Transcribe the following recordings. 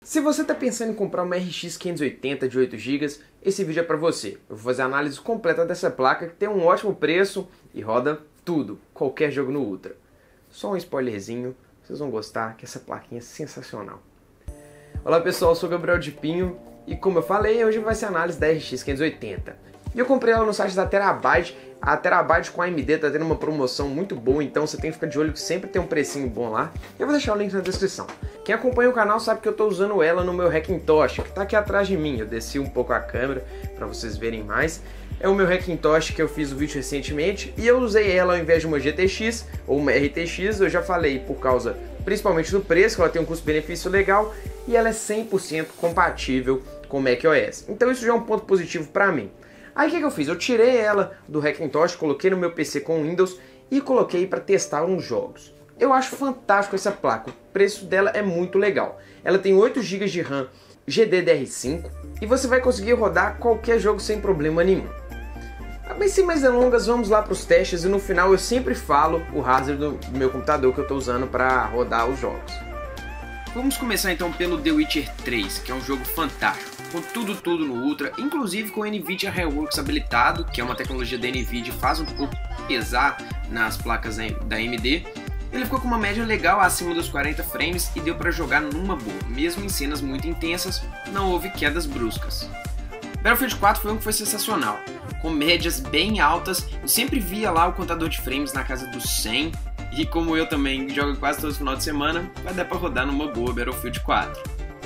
Se você está pensando em comprar uma RX 580 de 8 GB, esse vídeo é para você. Eu vou fazer a análise completa dessa placa que tem um ótimo preço e roda tudo, qualquer jogo no Ultra. Só um spoilerzinho, vocês vão gostar que essa plaquinha é sensacional. Olá pessoal, eu sou o Gabriel de Pinho e como eu falei, hoje vai ser a análise da RX 580. E eu comprei ela no site da Terabyte. A Terabyte com a AMD tá tendo uma promoção muito boa, então você tem que ficar de olho que sempre tem um precinho bom lá. Eu vou deixar o link na descrição. Quem acompanha o canal sabe que eu tô usando ela no meu Hackintosh, que tá aqui atrás de mim. Eu desci um pouco a câmera para vocês verem mais. É o meu Hackintosh que eu fiz o vídeo recentemente e eu usei ela ao invés de uma GTX ou uma RTX. Eu já falei por causa principalmente do preço, que ela tem um custo-benefício legal e ela é 100% compatível com o macOS. Então isso já é um ponto positivo para mim. Aí o que eu fiz? Eu tirei ela do Hackintosh, coloquei no meu PC com Windows e coloquei para testar uns jogos. Eu acho fantástico essa placa, o preço dela é muito legal. Ela tem 8 GB de RAM GDDR5 e você vai conseguir rodar qualquer jogo sem problema nenhum. Mas sem mais delongas, vamos lá para os testes e no final eu sempre falo o hardware do meu computador que eu estou usando para rodar os jogos. Vamos começar então pelo The Witcher 3, que é um jogo fantástico, com tudo no Ultra, inclusive com o NVIDIA Reworks habilitado, que é uma tecnologia da NVIDIA e faz um pouco pesar nas placas da AMD. Ele ficou com uma média legal acima dos 40 frames e deu para jogar numa boa, mesmo em cenas muito intensas, não houve quedas bruscas. Battlefield 4 foi um que foi sensacional, com médias bem altas, eu sempre via lá o contador de frames na casa dos 100, e como eu também jogo quase todo final de semana, vai dar para rodar numa boa Battlefield 4.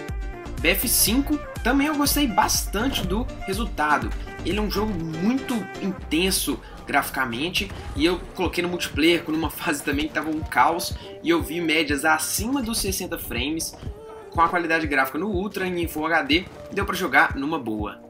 BF5 também eu gostei bastante do resultado, ele é um jogo muito intenso graficamente e eu coloquei no multiplayer numa fase também que estava um caos e eu vi médias acima dos 60 frames, com a qualidade gráfica no Ultra e em Full HD, deu para jogar numa boa.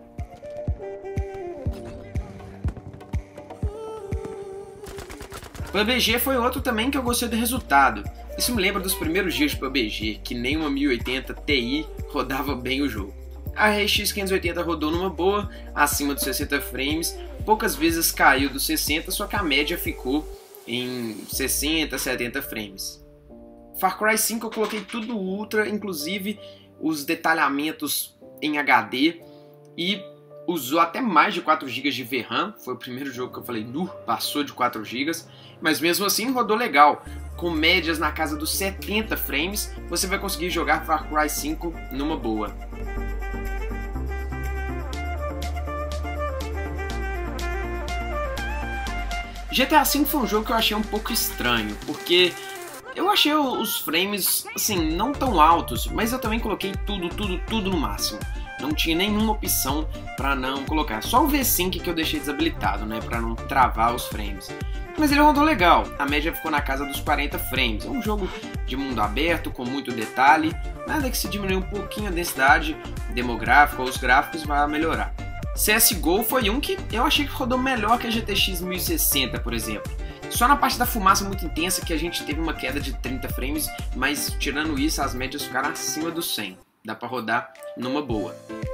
PUBG foi outro também que eu gostei do resultado. Isso me lembra dos primeiros dias de PUBG, que nem uma 1080 Ti rodava bem o jogo. A RX 580 rodou numa boa, acima dos 60 frames, poucas vezes caiu dos 60, só que a média ficou em 60, 70 frames. Far Cry 5 eu coloquei tudo ultra, inclusive os detalhamentos em HD, e usou até mais de 4 GB de VRAM, foi o primeiro jogo que eu falei, passou de 4 GB, mas mesmo assim rodou legal, com médias na casa dos 70 frames, você vai conseguir jogar Far Cry 5 numa boa. GTA V foi um jogo que eu achei um pouco estranho, porque eu achei os frames, assim, não tão altos, mas eu também coloquei tudo no máximo. Não tinha nenhuma opção para não colocar. Só o V-Sync que eu deixei desabilitado, né, para não travar os frames. Mas ele rodou legal. A média ficou na casa dos 40 frames. É um jogo de mundo aberto, com muito detalhe. Nada que se diminuir um pouquinho a densidade demográfica ou os gráficos vai melhorar. CSGO foi um que eu achei que rodou melhor que a GTX 1060, por exemplo. Só na parte da fumaça muito intensa que a gente teve uma queda de 30 frames, mas tirando isso as médias ficaram acima dos 100. Dá pra rodar numa boa.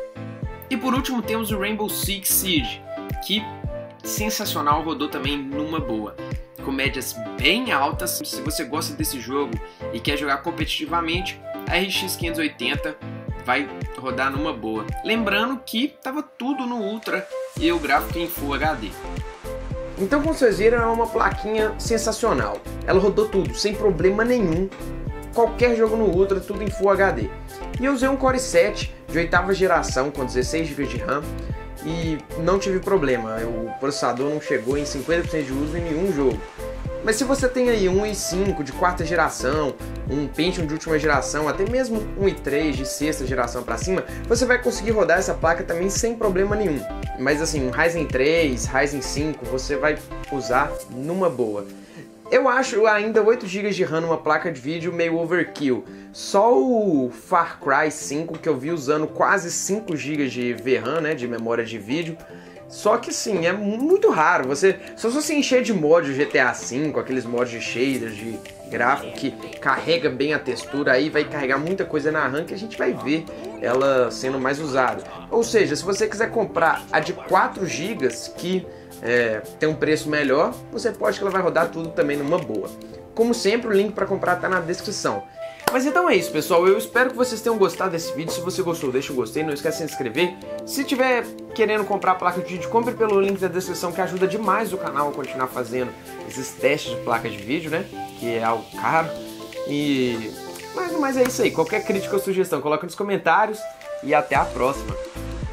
E por último temos o Rainbow Six Siege, que sensacional, rodou também numa boa, com médias bem altas. Se você gosta desse jogo e quer jogar competitivamente, a RX 580 vai rodar numa boa. Lembrando que estava tudo no Ultra e o gráfico em Full HD. Então, como vocês viram, é uma plaquinha sensacional. Ela rodou tudo, sem problema nenhum. Qualquer jogo no Ultra, tudo em Full HD. E eu usei um Core i7 de 8ª geração com 16 GB de RAM e não tive problema, o processador não chegou em 50% de uso em nenhum jogo. Mas se você tem aí um i5 de 4ª geração, um Pentium de última geração, até mesmo um i3 de 6ª geração para cima, você vai conseguir rodar essa placa também sem problema nenhum. Mas assim, um Ryzen 3, Ryzen 5, você vai usar numa boa. Eu acho ainda 8 GB de RAM numa placa de vídeo meio overkill. Só o Far Cry 5 que eu vi usando quase 5 GB de VRAM, né, de memória de vídeo. Só que sim, é muito raro. Se você encher de mod GTA V, aqueles mods de shaders, de gráfico que carrega bem a textura, aí vai carregar muita coisa na RAM que a gente vai ver ela sendo mais usada. Ou seja, se você quiser comprar a de 4 GB que tem um preço melhor, você pode que ela vai rodar tudo também numa boa. Como sempre, o link para comprar está na descrição. Mas então é isso, pessoal. Eu espero que vocês tenham gostado desse vídeo. Se você gostou, deixa um gostei. Não esquece de se inscrever. Se tiver querendo comprar a placa de vídeo, compre pelo link da descrição, que ajuda demais o canal a continuar fazendo esses testes de placa de vídeo, né? Que é algo caro. Mas é isso aí. Qualquer crítica ou sugestão, coloca nos comentários. E até a próxima.